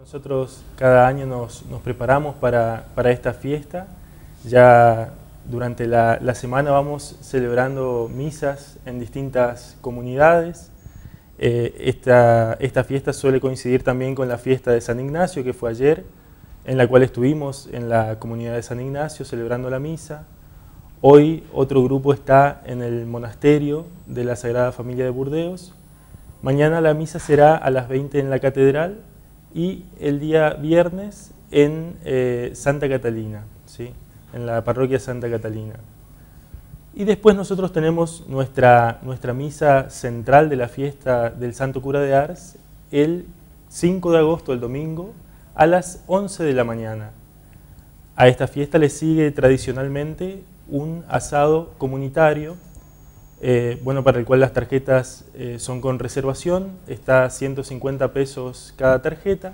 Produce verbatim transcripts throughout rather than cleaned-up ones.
Nosotros cada año nos, nos preparamos para, para esta fiesta. Ya durante la, la semana vamos celebrando misas en distintas comunidades. Eh, esta, esta fiesta suele coincidir también con la fiesta de San Ignacio, que fue ayer, en la cual estuvimos en la comunidad de San Ignacio celebrando la misa. Hoy otro grupo está en el monasterio de la Sagrada Familia de Burdeos. Mañana la misa será a las veinte en la catedral y el día viernes en eh, Santa Catalina, ¿sí? En la parroquia Santa Catalina. Y después nosotros tenemos nuestra, nuestra misa central de la fiesta del Santo Cura de Ars el cinco de agosto, el domingo, a las once de la mañana. A esta fiesta le sigue tradicionalmente un asado comunitario, eh, bueno, para el cual las tarjetas eh, son con reservación. Está a ciento cincuenta pesos cada tarjeta,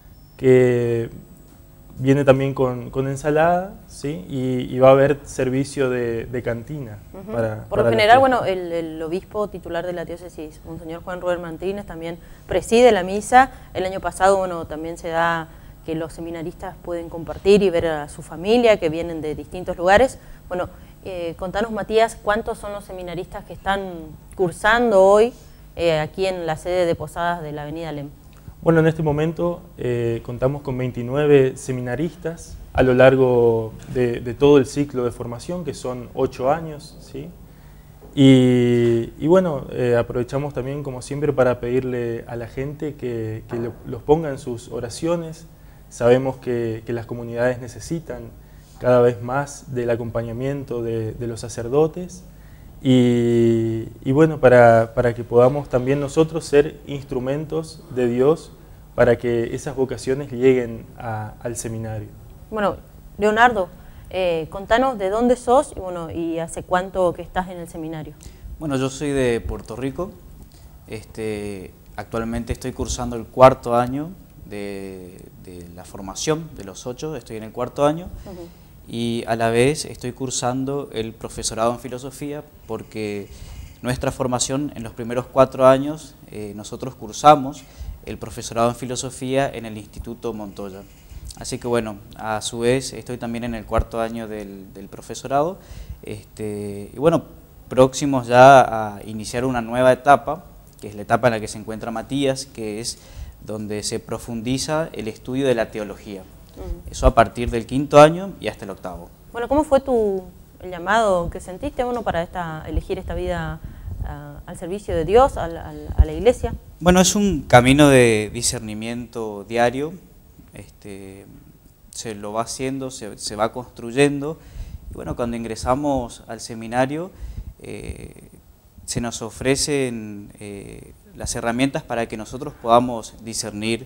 que viene también con, con ensalada, ¿sí? y, y va a haber servicio de, de cantina. Uh-huh. para, Por lo para general, bueno, el, el obispo titular de la diócesis, Monseñor Juan Rubén Martínez, también preside la misa. El año pasado, bueno, también se da que los seminaristas pueden compartir y ver a su familia, que vienen de distintos lugares. Bueno, eh, contanos, Matías, ¿cuántos son los seminaristas que están cursando hoy eh, aquí en la sede de Posadas de la Avenida Lem? Bueno, en este momento eh, contamos con veintinueve seminaristas a lo largo de, de todo el ciclo de formación, que son ocho años, ¿sí? Y, y bueno, eh, aprovechamos también, como siempre, para pedirle a la gente que, que lo, los ponga en sus oraciones. Sabemos que, que las comunidades necesitan cada vez más del acompañamiento de, de los sacerdotes y, y bueno, para, para que podamos también nosotros ser instrumentos de Dios para que esas vocaciones lleguen a, al seminario. Bueno, Leonardo, eh, contanos de dónde sos y, bueno, y hace cuánto que estás en el seminario. Bueno, yo soy de Puerto Rico. Este, actualmente estoy cursando el cuarto año de, de la formación de los ocho, estoy en el cuarto año. Uh-huh. Y a la vez estoy cursando el profesorado en filosofía, porque nuestra formación en los primeros cuatro años eh, nosotros cursamos el profesorado en filosofía en el Instituto Montoya. Así que bueno, a su vez estoy también en el cuarto año del, del profesorado, este, y bueno, próximos ya a iniciar una nueva etapa, que es la etapa en la que se encuentra Matías, que es donde se profundiza el estudio de la teología. Eso a partir del quinto año y hasta el octavo. Bueno, ¿cómo fue tu el llamado que sentiste uno para esta, elegir esta vida uh, al servicio de Dios, a la, a la iglesia? Bueno, es un camino de discernimiento diario, este, se lo va haciendo, se, se va construyendo, y bueno, cuando ingresamos al seminario eh, se nos ofrecen eh, las herramientas para que nosotros podamos discernir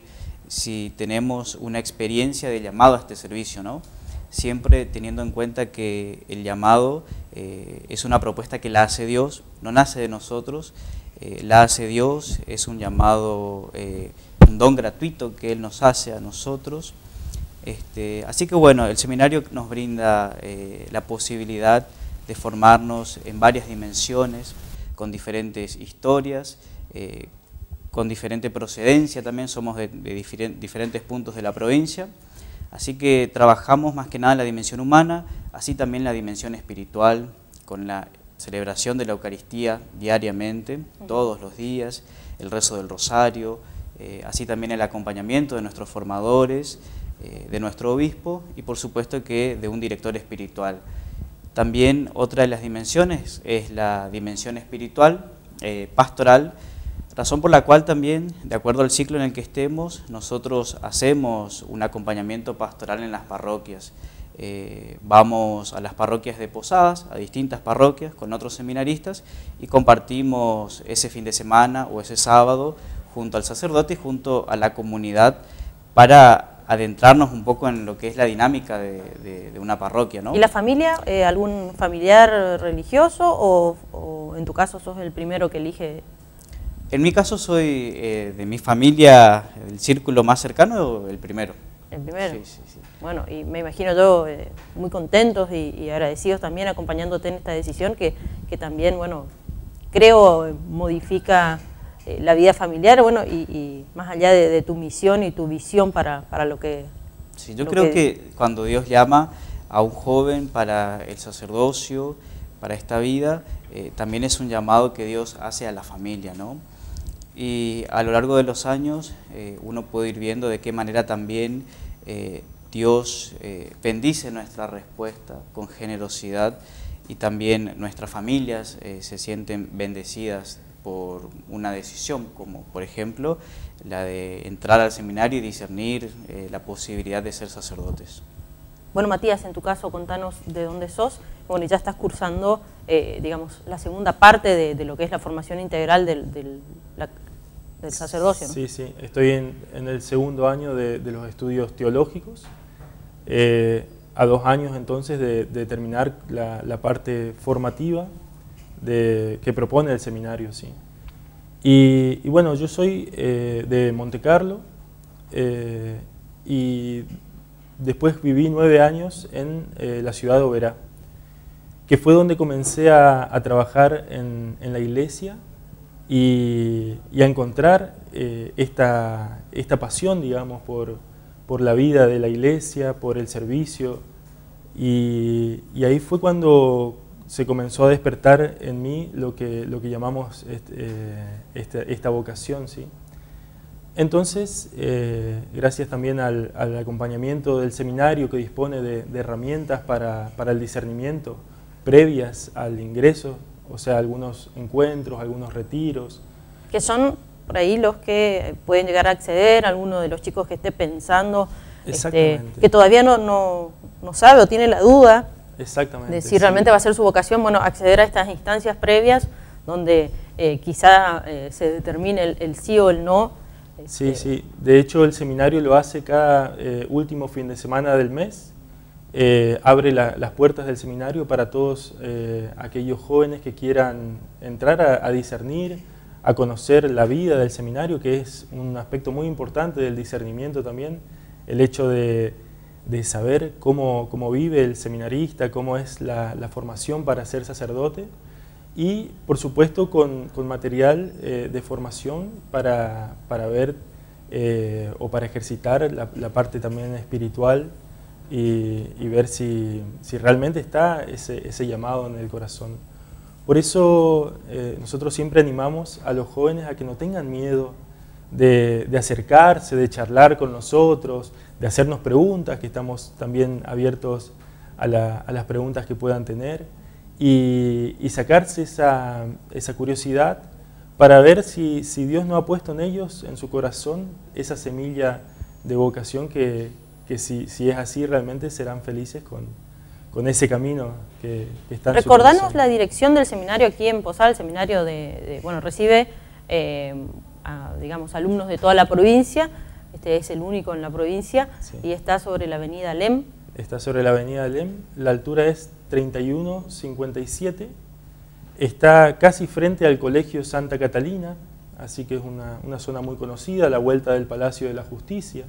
si tenemos una experiencia de llamado a este servicio, ¿no? Siempre teniendo en cuenta que el llamado eh, es una propuesta que la hace Dios, no nace de nosotros, eh, la hace Dios, es un llamado, eh, un don gratuito que Él nos hace a nosotros. Este, así que bueno, el seminario nos brinda eh, la posibilidad de formarnos en varias dimensiones, con diferentes historias, eh, con diferente procedencia también, somos de, de diferent, diferentes puntos de la provincia, así que trabajamos más que nada en la dimensión humana, así también la dimensión espiritual, con la celebración de la Eucaristía diariamente, todos los días, el rezo del rosario, eh, así también el acompañamiento de nuestros formadores, eh, de nuestro obispo y por supuesto que de un director espiritual. También otra de las dimensiones es la dimensión espiritual, eh, pastoral, razón por la cual también, de acuerdo al ciclo en el que estemos, nosotros hacemos un acompañamiento pastoral en las parroquias. Eh, vamos a las parroquias de Posadas, a distintas parroquias con otros seminaristas y compartimos ese fin de semana o ese sábado junto al sacerdote y junto a la comunidad para adentrarnos un poco en lo que es la dinámica de, de, de una parroquia, ¿no? ¿Y la familia? Eh, ¿Algún familiar religioso o, o en tu caso sos el primero que elige? En mi caso soy eh, de mi familia, el círculo más cercano, el primero. ¿El primero? Sí, sí, sí. Bueno, y me imagino yo eh, muy contentos y, y agradecidos también acompañándote en esta decisión que, que también, bueno, creo modifica eh, la vida familiar, bueno, y, y más allá de, de tu misión y tu visión para, para lo que... Sí, yo lo creo que... que cuando Dios llama a un joven para el sacerdocio, para esta vida, eh, también es un llamado que Dios hace a la familia, ¿no? Y a lo largo de los años eh, uno puede ir viendo de qué manera también eh, Dios eh, bendice nuestra respuesta con generosidad, y también nuestras familias eh, se sienten bendecidas por una decisión, como por ejemplo la de entrar al seminario y discernir eh, la posibilidad de ser sacerdotes. Bueno, Matías, en tu caso, contanos de dónde sos. Bueno, ya estás cursando, eh, digamos, la segunda parte de, de lo que es la formación integral del, del, la, del sacerdocio, ¿no? Sí, sí, estoy en, en el segundo año de, de los estudios teológicos, eh, a dos años entonces de, de terminar la, la parte formativa de, que propone el seminario, sí. Y, y bueno, yo soy eh, de Montecarlo eh, y después viví nueve años en eh, la ciudad de Oberá, que fue donde comencé a, a trabajar en, en la iglesia y, y a encontrar eh, esta, esta pasión, digamos, por, por la vida de la iglesia, por el servicio. Y, y ahí fue cuando se comenzó a despertar en mí lo que, lo que llamamos este, eh, esta, esta vocación, ¿sí? Entonces, eh, gracias también al, al acompañamiento del seminario, que dispone de, de herramientas para, para el discernimiento previas al ingreso, o sea, algunos encuentros, algunos retiros. Que son por ahí los que pueden llegar a acceder, alguno de los chicos que esté pensando, este, que todavía no, no, no sabe o tiene la duda Exactamente, de si sí. realmente va a ser su vocación, bueno, acceder a estas instancias previas donde eh, quizá eh, se determine el, el sí o el no. Sí, Este... sí. De hecho, el seminario lo hace cada eh, último fin de semana del mes. Eh, abre la, las puertas del seminario para todos eh, aquellos jóvenes que quieran entrar a, a discernir, a conocer la vida del seminario, que es un aspecto muy importante del discernimiento también, el hecho de, de saber cómo, cómo vive el seminarista, cómo es la, la formación para ser sacerdote, y por supuesto con, con material eh, de formación para, para ver eh, o para ejercitar la, la parte también espiritual y, y ver si, si realmente está ese, ese llamado en el corazón. Por eso eh, nosotros siempre animamos a los jóvenes a que no tengan miedo de, de acercarse, de charlar con nosotros, de hacernos preguntas, que estamos también abiertos a, la, a las preguntas que puedan tener, y, y sacarse esa, esa curiosidad para ver si, si Dios no ha puesto en ellos, en su corazón, esa semilla de vocación que, que si, si es así realmente serán felices con, con ese camino que, que está en su corazón. Recordanos la dirección del seminario aquí en Posada. El seminario de, de, bueno, recibe eh, a, digamos, alumnos de toda la provincia. Este es el único en la provincia, sí. Y está sobre la avenida Lem. Está sobre la avenida Lem, la altura es treinta y uno cincuenta y siete, está casi frente al Colegio Santa Catalina, así que es una, una zona muy conocida, a la vuelta del Palacio de la Justicia.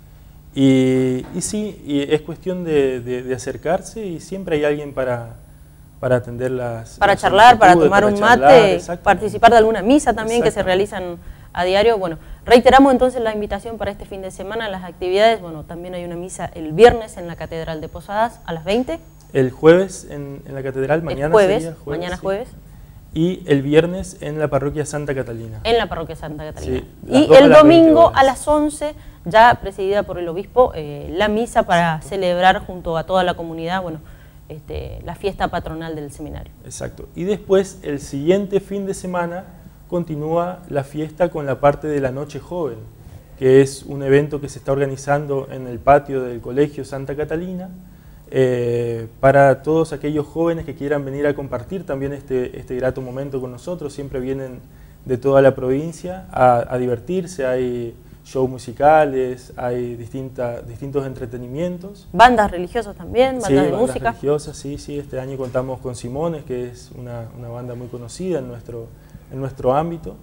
Y, y sí, y es cuestión de, de, de acercarse, y siempre hay alguien para, para atender las... Para las charlar, para tomar para un charlar, mate, participar de alguna misa también que se realizan a diario. Bueno, reiteramos entonces la invitación para este fin de semana, las actividades. Bueno, también hay una misa el viernes en la Catedral de Posadas a las veinte. El jueves en, en la Catedral, mañana el jueves, sería jueves, mañana sí. jueves. Y el viernes en la Parroquia Santa Catalina. En la Parroquia Santa Catalina. Sí, y el domingo a las once, ya presidida por el obispo, eh, la misa para Exacto. celebrar junto a toda la comunidad, bueno, este, la fiesta patronal del seminario. Exacto. Y después, el siguiente fin de semana, continúa la fiesta con la parte de la Noche Joven, que es un evento que se está organizando en el patio del Colegio Santa Catalina, eh, para todos aquellos jóvenes que quieran venir a compartir también este, este grato momento con nosotros. Siempre vienen de toda la provincia a, a divertirse, hay shows musicales, hay distinta, distintos entretenimientos. Bandas religiosas también, bandas sí, de bandas música. religiosas, sí, sí, este año contamos con Simones, que es una, una banda muy conocida en nuestro, en nuestro ámbito.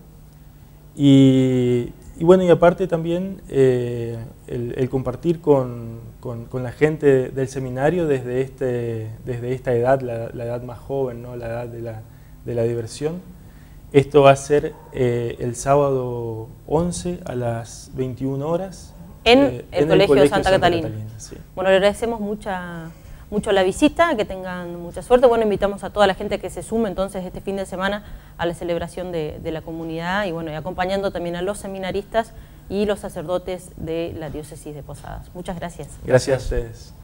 Y, y bueno, y aparte también eh, el, el compartir con, con, con la gente del seminario desde, este, desde esta edad, la, la edad más joven, ¿no? La edad de la, de la diversión. Esto va a ser eh, el sábado once a las veintiuna horas. En, eh, el, en colegio el Colegio Santa, Santa Catalina. Catalina, sí. Bueno, le agradecemos mucha, mucho la visita, que tengan mucha suerte. Bueno, invitamos a toda la gente que se sume entonces este fin de semana a la celebración de, de la comunidad y bueno, y acompañando también a los seminaristas y los sacerdotes de la diócesis de Posadas. Muchas gracias. Gracias a ustedes.